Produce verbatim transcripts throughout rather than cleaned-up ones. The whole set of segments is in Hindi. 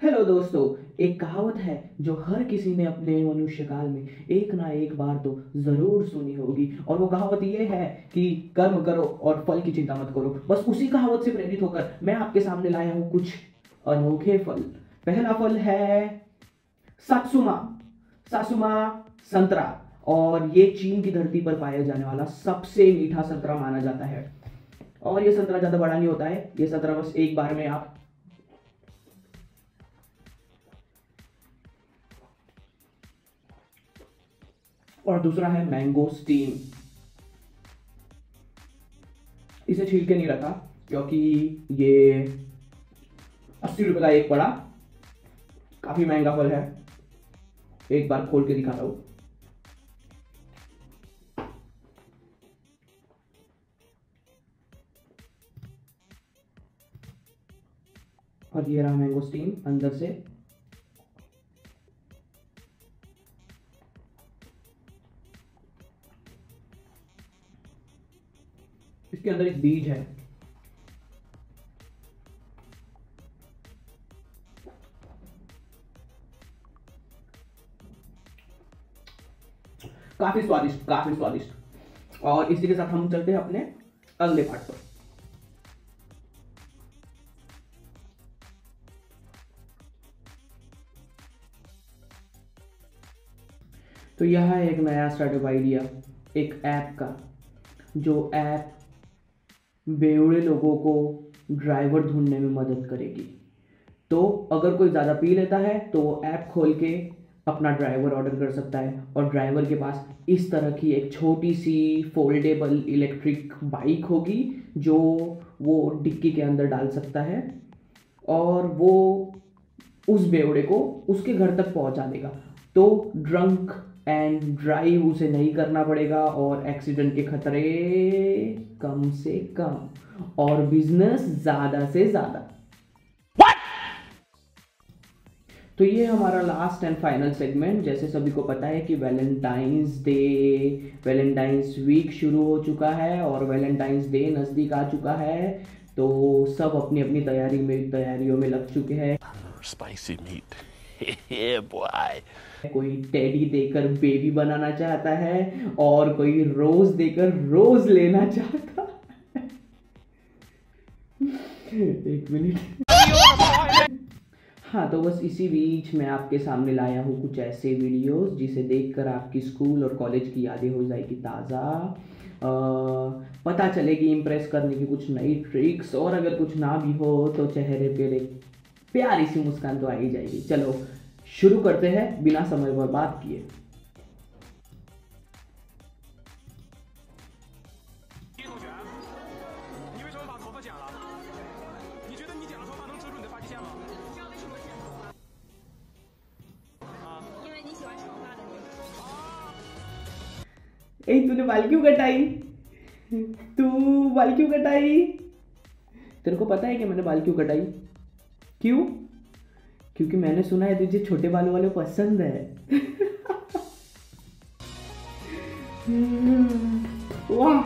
हेलो दोस्तों। एक कहावत है जो हर किसी ने अपने मनुष्य काल में एक ना एक बार तो जरूर सुनी होगी, और वो कहावत ये है कि कर्म करो और फल की चिंता मत करो। बस उसी कहावत से प्रेरित होकर मैं आपके सामने लाया हूँ कुछ अनोखे फल। पहला फल है सात्सुमा। सासुमा संतरा, और ये चीन की धरती पर पाया जाने वाला सबसे मीठा संतरा माना जाता है। और ये संतरा ज्यादा बड़ा नहीं होता है, ये संतरा बस एक बार में आप। और दूसरा है मैंगो स्टीम। इसे छील के नहीं रखा क्योंकि ये अस्सी रुपए का एक पड़ा, काफी महंगा फल है। एक बार खोल के दिखाता हूं। और ये रहा मैंगो स्टीम अंदर से। इसके अंदर एक बीज है। काफी स्वादिष्ट, काफी स्वादिष्ट। और इसी के साथ हम चलते हैं अपने अगले पार्ट पर। तो यह है एक नया स्टार्टअप आइडिया, एक ऐप का, जो ऐप बेवड़े लोगों को ड्राइवर ढूंढने में मदद करेगी। तो अगर कोई ज़्यादा पी लेता है तो वो ऐप खोल के अपना ड्राइवर ऑर्डर कर सकता है, और ड्राइवर के पास इस तरह की एक छोटी सी फोल्डेबल इलेक्ट्रिक बाइक होगी जो वो डिक्की के अंदर डाल सकता है, और वो उस बेवड़े को उसके घर तक पहुंचा देगा। तो ड्रंक एंड ड्राइव उसे नहीं करना पड़ेगा, और एक्सीडेंट के खतरे कम से कम, और बिजनेस ज़्यादा से ज़्यादा। तो ये हमारा लास्ट एंड फाइनल सेगमेंट। जैसे सभी को पता है कि वैलेंटाइंस डे, वैलेंटाइंस वीक शुरू हो चुका है और वैलेंटाइंस डे नज़दीक आ चुका है। तो सब अपनी अपनी तैयारी में तैयारियों में लग चुके हैं। Spicy meat. Yeah, boy. कोई टेडी देकर बेबी बनाना चाहता है, और कोई रोज देकर रोज लेना चाहता है। एक मिनट। हाँ, तो बस इसी बीच मैं आपके सामने लाया हूँ कुछ ऐसे वीडियोस जिसे देखकर आपकी स्कूल और कॉलेज की यादें हो जाएगी ताज़ा। पता चलेगी इम्प्रेस करने की कुछ नई ट्रिक्स, और अगर कुछ ना भी हो तो चेहरे पर एक प्यारी सी मुस्कान तो आ ही जाएगी। चलो शुरू करते हैं बिना समय बर्बाद किए। ए, तूने बाल क्यों कटाई? तू बाल क्यों कटाई? तेरे को पता है कि मैंने बाल क्यों कटाई? क्यों? क्योंकि मैंने सुना है तुझे छोटे बालों वाले पसंद है। वाह,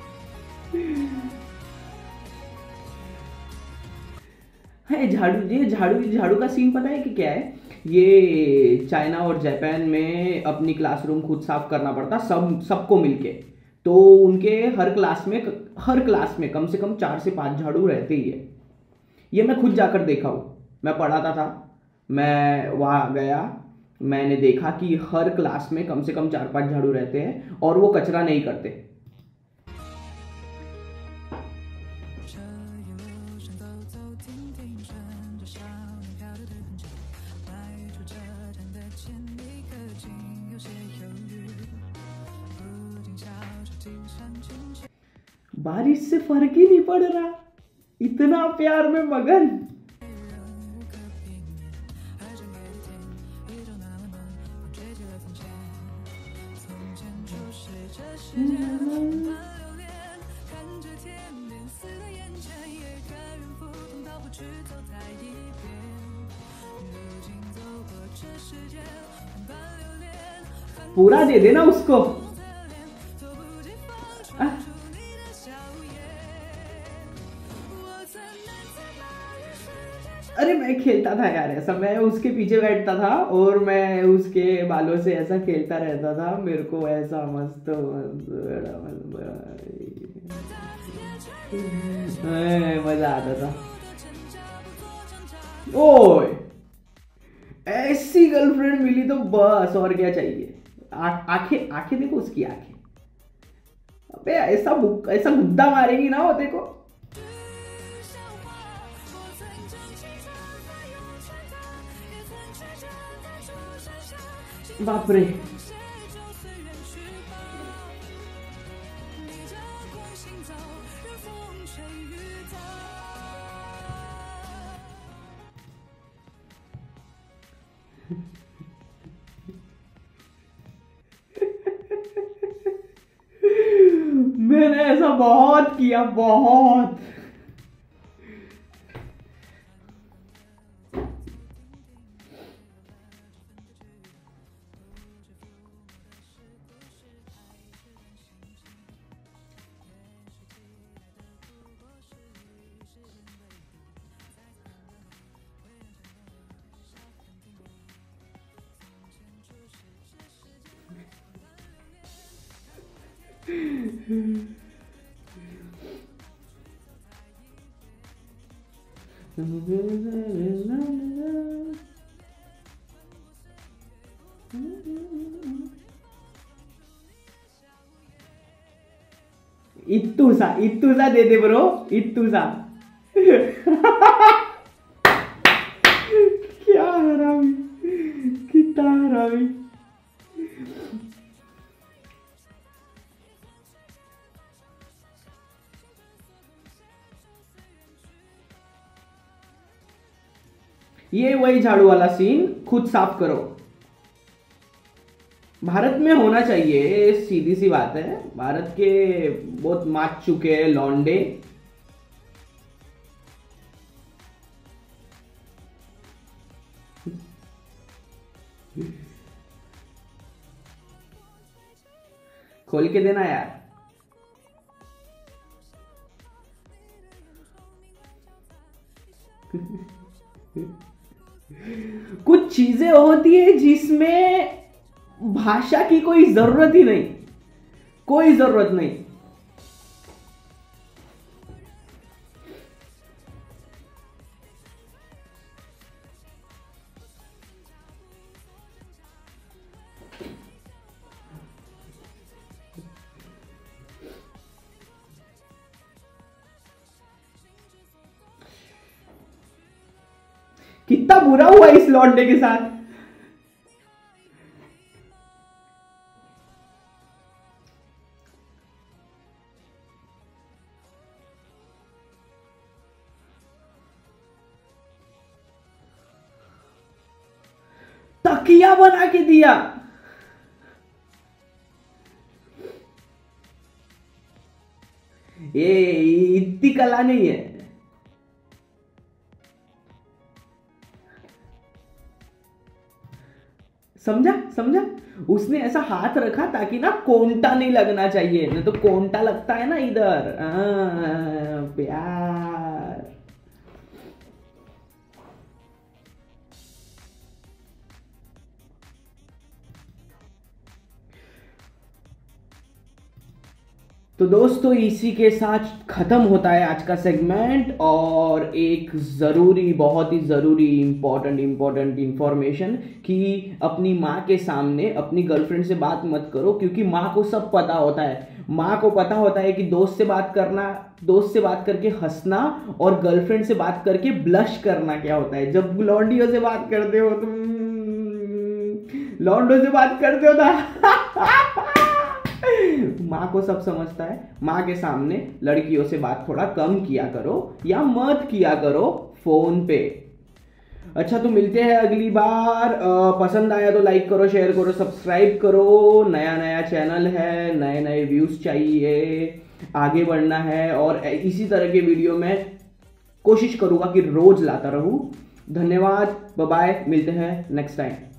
है झाड़ू। ये झाड़ू झाड़ू का सीन पता है कि क्या है? ये चाइना और जापान में अपनी क्लासरूम खुद साफ करना पड़ता, सब सबको मिलके। तो उनके हर क्लास में हर क्लास में कम से कम चार से पांच झाड़ू रहते ही है। ये मैं खुद जाकर देखा हूँ। मैं पढ़ाता था, मैं वहाँ गया, मैंने देखा कि हर क्लास में कम से कम चार पांच झाड़ू रहते हैं, और वो कचरा नहीं करते। बारिश से फर्क ही नहीं पड़ रहा, इतना प्यार में मगन। पूरा दे देना उसको। अरे मैं खेलता करता था यार ऐसा, मैं उसके पीछे बैठता था और मैं उसके बालों से ऐसा खेलता रहता था, मेरे को ऐसा मस्त मस्त बड़ा मस्त मजा आता था। ओए ऐसी गर्लफ्रेंड मिली तो बस और क्या चाहिए। आंखें आंखें देखो उसकी आंखें, अबे ऐसा ऐसा गुद्दा मारेगी ना वो देखो। बाप रे मैंने ऐसा बहुत किया, बहुत। इत्तू सा इत्तू सा दे दे ब्रो, इत्तू सा। क्या हरामी, कितना हरामी। ये वही झाड़ू वाला सीन, खुद साफ करो। भारत में होना चाहिए, सीधी सी बात है। भारत के बहुत माच चुके हैं लौंडे। खोल के देना यार। कुछ चीजें होती है जिसमें भाषा की कोई जरूरत ही नहीं, कोई जरूरत नहीं। कितना बुरा हुआ इस लौंडे के साथ। तकिया बना के दिया। ये इतनी कला नहीं है। समझा समझा, उसने ऐसा हाथ रखा ताकि ना कोंटा नहीं लगना चाहिए, नहीं तो कोंटा लगता है ना इधर। आ, प्यार। तो दोस्तों इसी के साथ खत्म होता है आज का सेगमेंट। और एक ज़रूरी, बहुत ही ज़रूरी इंपॉर्टेंट इंपॉर्टेंट इंफॉर्मेशन कि अपनी माँ के सामने अपनी गर्लफ्रेंड से बात मत करो, क्योंकि माँ को सब पता होता है। माँ को पता होता है कि दोस्त से बात करना, दोस्त से बात करके हंसना और गर्लफ्रेंड से बात करके ब्लश करना क्या होता है। जब लौंडियों से बात करते हो तुम, लौंडों से बात करते हो ना माँ को सब समझता है। माँ के सामने लड़कियों से बात थोड़ा कम किया करो या मत किया करो फोन पे। अच्छा तो मिलते हैं अगली बार। आ, पसंद आया तो लाइक करो, शेयर करो, सब्सक्राइब करो। नया नया चैनल है, नए नए व्यूज चाहिए, आगे बढ़ना है और इसी तरह के वीडियो में कोशिश करूंगा कि रोज लाता रहूं। धन्यवाद, बाय बाय, मिलते हैं नेक्स्ट टाइम।